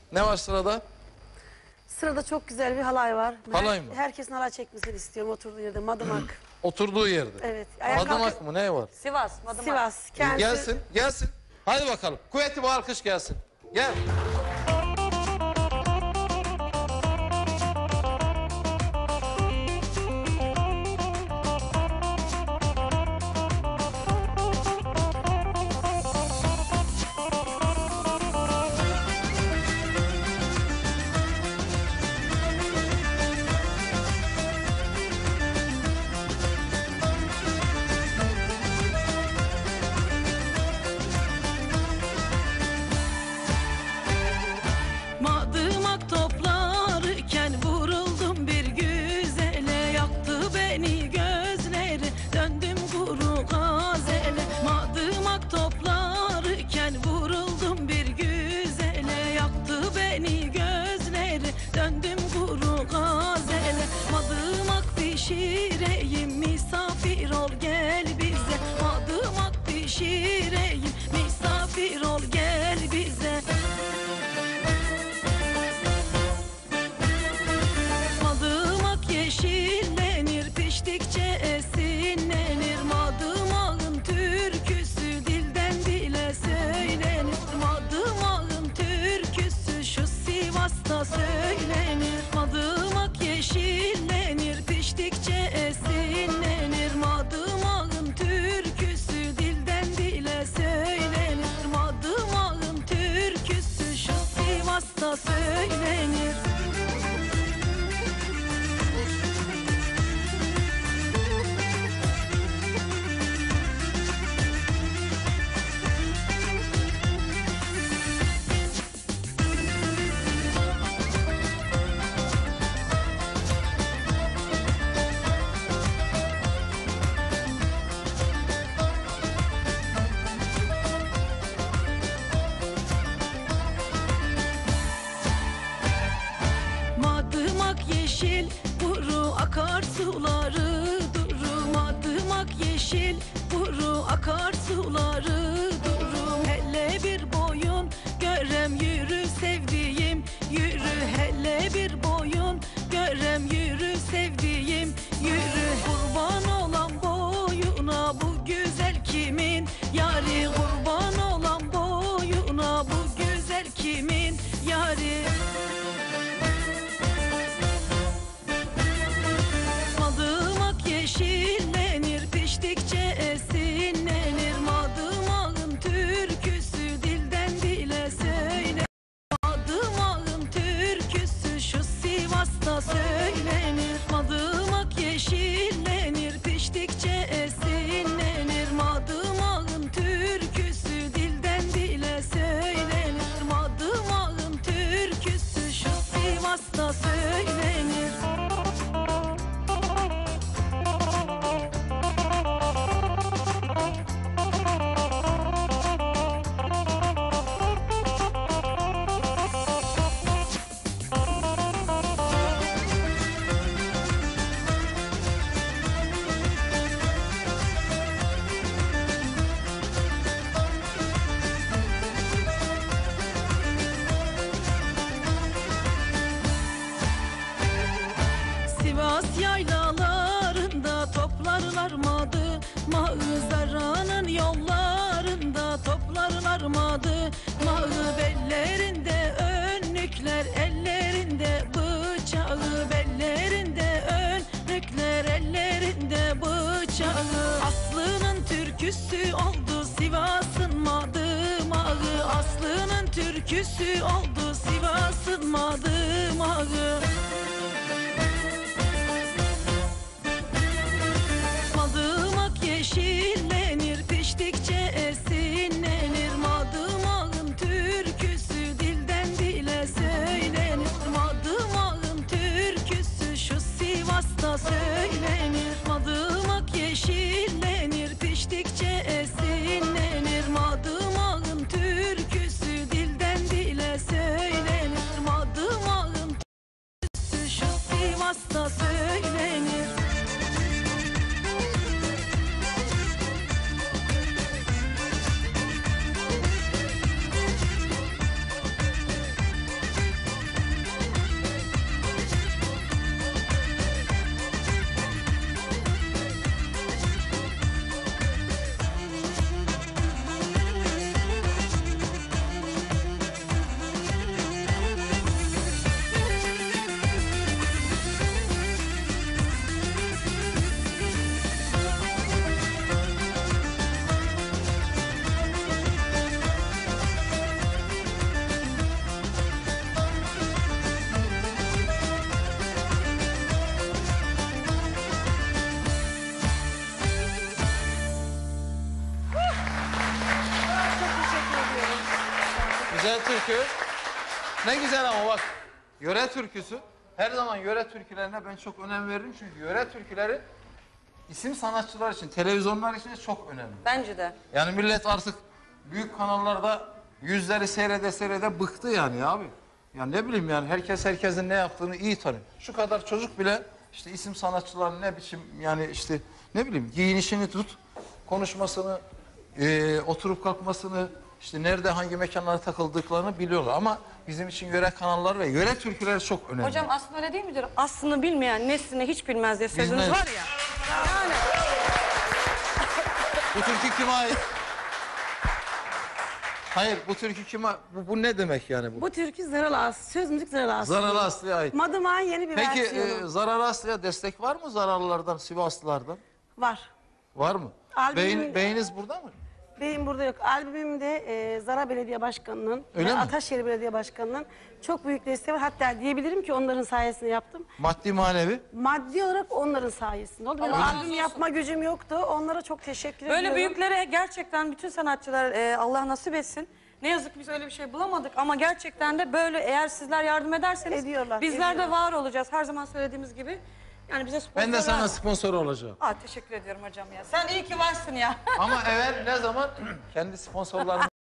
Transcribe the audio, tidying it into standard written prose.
Ne var sırada? Sırada çok güzel bir halay var. Halay mı? Herkesin halay çekmesini istiyorum oturduğu yerde. Madımak. Oturduğu yerde. Evet. Madımak mı? Ne var? Sivas, Madımak. Sivas. Kendisi... Gelsin, gelsin. Hadi bakalım. Kuvvetli bir alkış gelsin. Gel. Madımak toplarken vuruldum bir güzele, yaktı beni gözleri, döndüm kuru gazele. Madımak toplarken vuruldum bir güzele, yaktı beni gözleri, döndüm kuru gazele. Madımak pişireyim, misafir ol gel bize. Madımak pişireyim, misafir ol gel bize. Madımak yeşillenir, piştikçe esinlenir. Madımağın türküsü dilden dile söylenir. Madımağın türküsü şu Sivas'ta söylenir. Madımak yeşillenir, piştikçe esinlenir. Madımağın türküsü dilden dile söylenir. Madımağın türküsü şu Sivas'ta söylenir. Madımak yeşil, kuru akarsuları duru. Madımak yeşil, kuru akarsuları duru. Hele bir boyun görem yürü sevdiğim, yürü. Hele bir boyun görem yürü sevdiğim, yürü. Kurban olan boyuna bu güzel kimin yari? Kurban olan boyuna bu güzel kimin yari? Madımak yeşillenir, piştikçe esinlenir. Madımağın türküsü dilden dile söylenir. Madımağın türküsü şu Sivas'ta söylenir. Madımak yeşillenir, piştikçe esinlenir. Madımağın türküsü dilden dile söylenir. Madımağın türküsü şu Sivas'ta söylenir. Sivas yaylalarında toplarlar madı, Mağızaranın yollarında toplarlar madı. Mağı bellerinde önlükler, ellerinde bıçağı. Bellerinde önlükler, ellerinde bıçağı. Aslı'nın türküsü oldu Sivas'ın madımağı. Aslı'nın türküsü oldu Sivas'ın madımağı. Madımak yeşillenir, piştikçe esinlenir. Madımağın türküsü dilden dile söylenir. Madımağın türküsü şu Sivas'ta söylenir. Madımak yeşillenir, piştikçe esinlenir. Madımağın türküsü dilden dile söylenir. Madımağın türküsü türkü. Ne güzel ama bak. Yöre türküsü. Her zaman yöre türkülerine ben çok önem veririm. Çünkü yöre türküleri isim sanatçılar için, televizyonlar için de çok önemli. Bence de. Yani millet artık büyük kanallarda yüzleri seyrede bıktı yani abi. Ya ne bileyim yani herkes herkesin ne yaptığını iyi tanıyor. Şu kadar çocuk bile işte isim sanatçıların ne biçim yani işte ne bileyim giyinişini tut, konuşmasını, oturup kalkmasını, işte nerede hangi mekanlara takıldıklarını biliyorlar. Ama bizim için yöre kanallar ve yöre türküleri çok önemli. Hocam aslında öyle değil midir? Aslını bilmeyen neslini hiç bilmez diye sözünüz Bilmez. var ya. Yani Bu türkü kime ait? Hayır bu türkü kime? Bu ne demek yani bu? Bu türkü Zaralı Aslı. Söz müzik Zaralı Aslı. Zaralı Aslı'ya ait. Madımak'ın yeni bir Peki versiyonu. Zaralı Aslı'ya destek var mı Zararlılardan, Sivaslılardan? Var. Var mı? Albümün- Beyiniz burada mı? Benim burada yok. Albümümde Zara Belediye Başkanı'nın Öyle ve mi? Ataşehir Belediye Başkanı'nın çok büyük desteği var. Hatta diyebilirim ki onların sayesinde yaptım. Maddi manevi. Maddi olarak onların sayesinde oldu. Benim Allah razı albüm olsun. yapma gücüm yoktu. Onlara çok teşekkür ediyorum. böyle büyüklere gerçekten bütün sanatçılar Allah nasip etsin. Ne yazık ki biz öyle bir şey bulamadık ama gerçekten de böyle eğer sizler yardım ederseniz Ediyorlar, bizler de ediyorlar. var olacağız. Her zaman söylediğimiz gibi. Yani bize sponsor Ben de sana lazım. sponsor olacağım. Teşekkür ediyorum hocam ya. Sen iyi ki varsın ya. Ama evvel ne zaman kendi sponsorlarımı